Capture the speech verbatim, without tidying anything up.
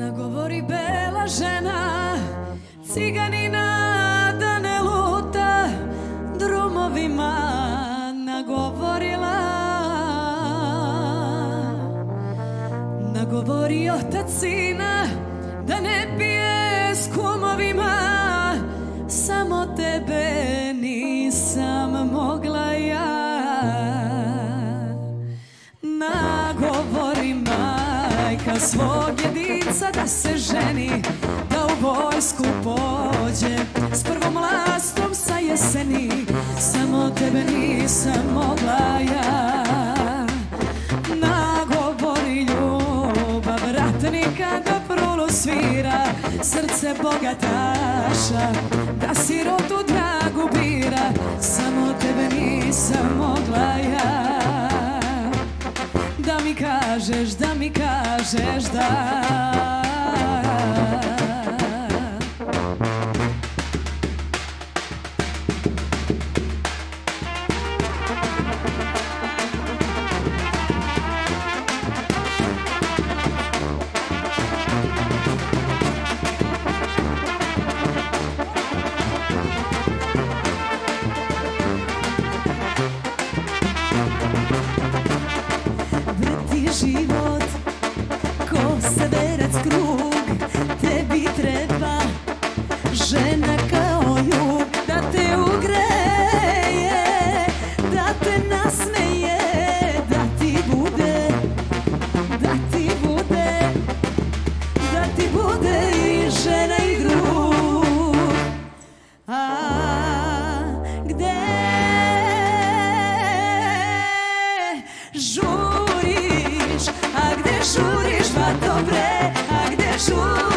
Nagovori bela žena, ciganina da ne luta drumovima, nagovorila. Nagovori otac sina da ne pije s kumovima, samo tebe nisam mogla ja. Nagovori majka svog jedinca da se ženi, da u vojsku pođe s prvom lastom sa jeseni, samo tebe nisam mogla ja. Nagovori ljubav ratnika da prulu svira, srce bogataša da sirotu dragu bira, samo tebe nisam mogla ja. Da mi kažeš, da mi kažeš da. Život ko severac krug, tebi treba žena kao jug, da te ugreje, da te nasmeje, da ti bude, da ti bude, da ti bude i žena i drug. A gde žuriš, a gde žuriš, va dobre, a gde žuriš?